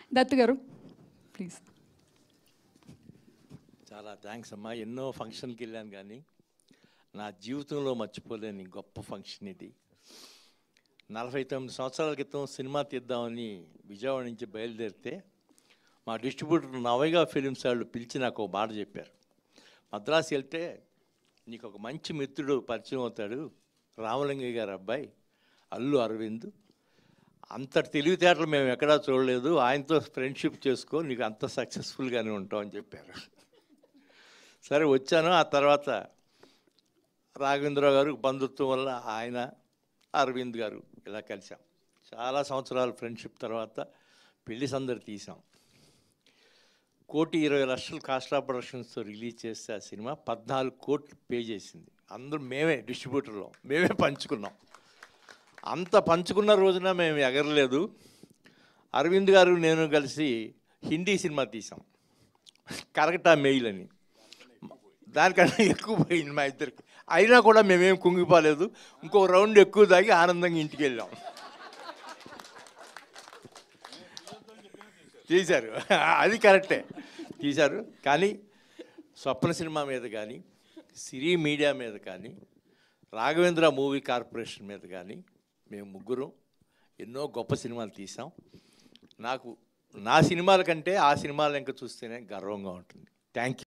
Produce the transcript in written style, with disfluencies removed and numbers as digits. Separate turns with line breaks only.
దత్ గారు ప్లీజ్.
చాలా థ్యాంక్స్ అమ్మా. ఎన్నో ఫంక్షన్కి వెళ్ళాను కానీ నా జీవితంలో మర్చిపోలేని గొప్ప ఫంక్షన్ ఇది. 49 సంవత్సరాల క్రితం సినిమా తీద్దామని విజయవాడ నుంచి బయలుదేరితే మా డిస్ట్రిబ్యూటర్ నవైగా ఫిలిమ్స్ వాళ్ళు పిలిచి నాకు ఒక మాట చెప్పారు. మద్రాసు వెళ్తే నీకు ఒక మంచి మిత్రుడు పరిచయం అవుతాడు, రామలింగయ్య గారు అబ్బాయి అల్లు అరవింద్, అంతటి తెలివితేటలు మేము ఎక్కడా చూడలేదు, ఆయనతో ఫ్రెండ్షిప్ చేసుకో, నీకు అంత సక్సెస్ఫుల్గానే ఉంటాం అని చెప్పారు. సరే వచ్చాను. ఆ తర్వాత రాఘవేంద్రరావు గారు బంధుత్వం వల్ల ఆయన అరవింద్ గారు ఇలా కలిసాం. చాలా సంవత్సరాల ఫ్రెండ్షిప్ తర్వాత పెళ్లి సందడి తీసాం. 1,20,00,000 కాస్ట్ ఆఫ్ ప్రొడక్షన్స్తో రిలీజ్ చేస్తే ఆ సినిమా 14 కోట్లు పే చేసింది. అందరూ మేమే డిస్ట్రిబ్యూటర్లో మేమే పంచుకున్నాం. అంత పంచుకున్న రోజున మేము ఎగరలేదు. అరవింద్ గారు నేను కలిసి హిందీ సినిమా తీసాం, కరెక్టా మెయిల్ అని. దానికన్నా ఎక్కువ పోయింది మా ఇద్దరికి. అయినా కూడా మేమేం కుంగిపోలేదు. ఇంకొక రౌండ్ ఎక్కువ తాగి ఆనందంగా ఇంటికి వెళ్ళాం. తీశారు, అది కరెక్టే తీశారు. కానీ స్వప్న సినిమా మీద కానీ, సిరి మీడియా మీద కానీ, రాఘవేంద్ర మూవీ కార్పొరేషన్ మీద కానీ మేము ముగ్గురం ఎన్నో గొప్ప సినిమాలు తీసాం. నాకు నా సినిమాల కంటే ఆ సినిమాలు ఇంకా చూస్తేనే గర్వంగా ఉంటుంది. Thank you.